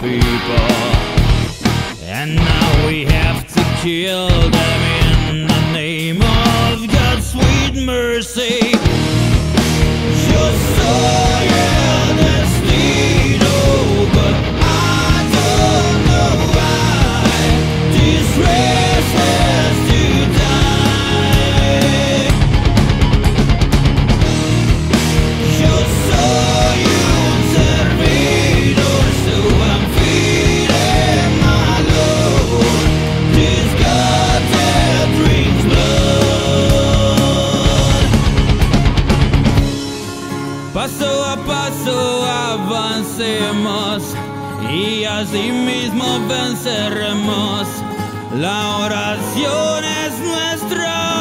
people, and now we have to kill them in the name of God's sweet mercy. Yo soy el destino, but I don't know why this race has to die. Yo soy un servidor, so I'm feeding my Lord, this God that drinks blood. Paso a paso avancemos y así mismo venceremos. La oración es nuestra